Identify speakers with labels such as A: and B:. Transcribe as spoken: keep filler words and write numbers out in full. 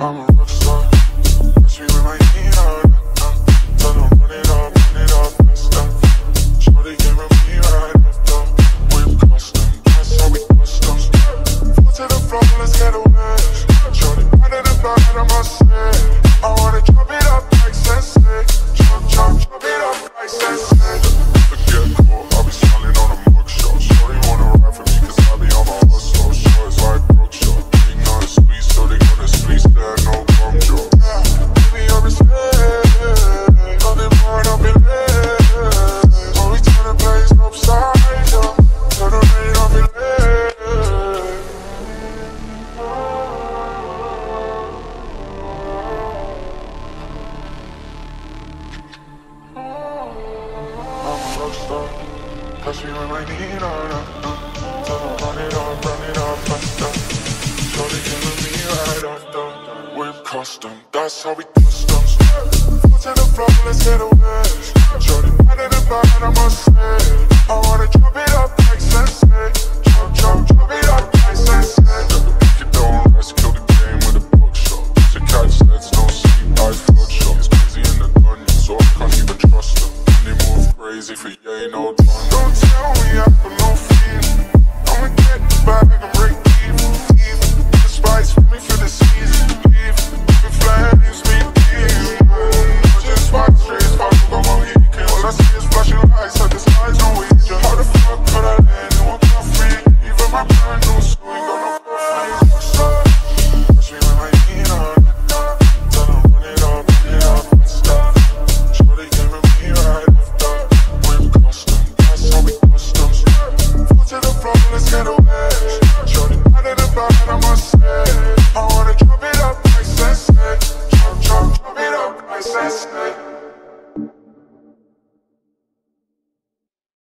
A: I'm a rock star. Touch me with my heat on. Tell them run it up, run it up, best up. Shorty came with me right after. Whip custom, that's how we custom. Foot to the floor, let's get away. Shorty better than bad, I must say. I wanna chop it up like sensei. Chop, chop, chop it up like sensei. Forget cool, I'll be smiling on a mugshot. Shorty wanna ride for me cause I be on my hustle. Shorts like Mugshot. Big not a squeeze, so they gonna squeeze there, no gum drop. Baby, I'm respect. Nothing more, I'll be late. Always turn the place upside down. Turn the rain, I'll be late. Touch me with my heat on. Tell them run it up, run it up, faster. Shorty came with me right after. Whip custom, that's how we custom. Foot to the floor, let's get away. Shorty better than bad, I must say. I wanna chop it up like sensei. Chop, chop, chop it up like sensei. If you don't rest, kill the game with a bookshot. It's a catch, that's no sleep, eyes bloodshot. It's crazy in the dungeon, so I can't even trust them. They move crazy for yay, no done. Don't tell me I have no fear. I'ma get the bag and break even. Even the spice for me for the season. Leave the flames, me leave. Just five streets, five go on weekend. All I see is flashing lights at the skies on weekend. How the fuck could I land in one coffee? Even my brand new suit ain't got no coffee. Touch me with my heat on. Tell them run it up, run it up, stop. Shorty came with me right after. Whip custom, that's how we custom. Foot to the floor, let's get away. Shorty better than bad, I must say. I wanna chop it up like sensei. Chop, chop, chop it up like sensei.